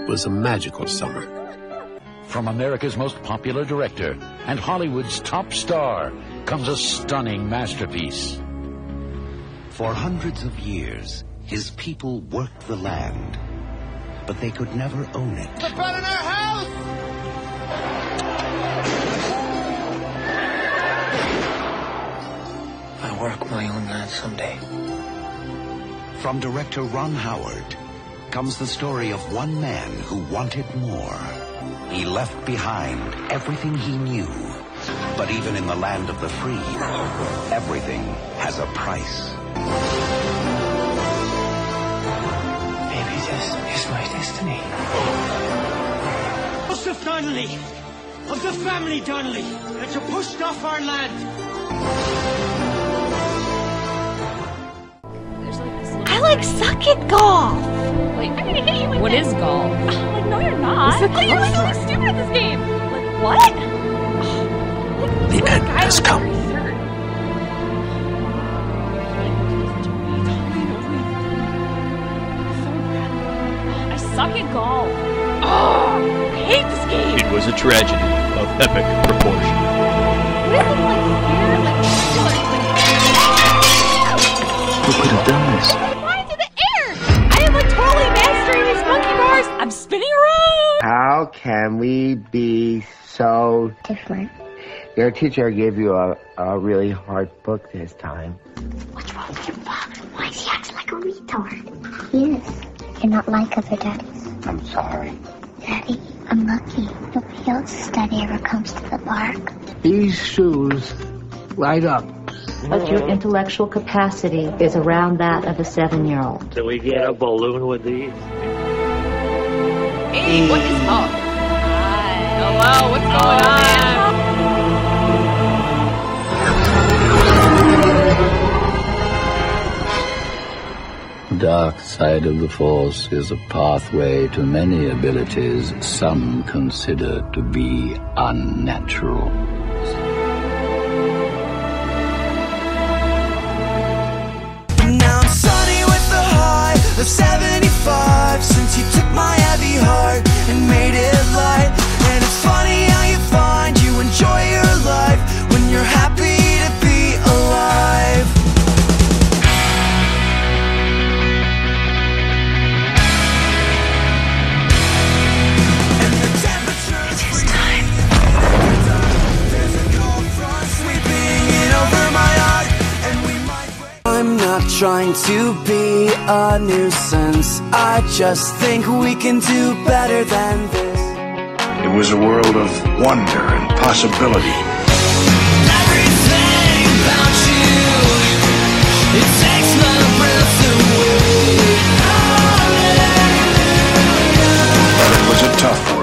was a magical summer. From America's most popular director and Hollywood's top star comes a stunning masterpiece. For hundreds of years, his people worked the land, but they could never own it. The bed in our house! I work my own land someday. From director Ron Howard comes the story of one man who wanted more. He left behind everything he knew. But even in the land of the free, everything has a price. Maybe this is my destiny. Joseph Donnelly, of the family Donnelly, that you pushed off our land. I like suck at golf. Like, I'm gonna hit you with What is golf? Like, no, you're not. What's the You're golf really for? stupid at this game. Like, what? The end has come. I suck at golf. Oh, I hate this game. It was a tragedy of epic proportion. What is it, like, scared? Like, Who could have done this? flying through the air. I am, like, totally mastering these monkey bars. I'm spinning around. How can we be so different? Your teacher gave you a really hard book this time. What's wrong with your father? Why is he acting like a retard? He is. You're not like other daddies. I'm sorry. Daddy, I'm lucky. Nobody else's daddy ever comes to the park. These shoes light up. But your intellectual capacity is around that of a 7-year-old. Do we get a balloon with these? Hey, what is up? Hi. Hello, what's going on? Dark side of the Force is a pathway to many abilities some consider to be unnatural. Now I'm sunny with the high of 75 since you took my heavy heart and made it light. And it's funny how you find you enjoy your life when you're happy to be alive. And the temperature is freezing. There's a cold front sweeping in over my heart, and we might break. I'm not trying to be a nuisance. I just think we can do better than this. It was a world of wonder and possibility. Everything about you, it takes my breath away. But it was a tough one.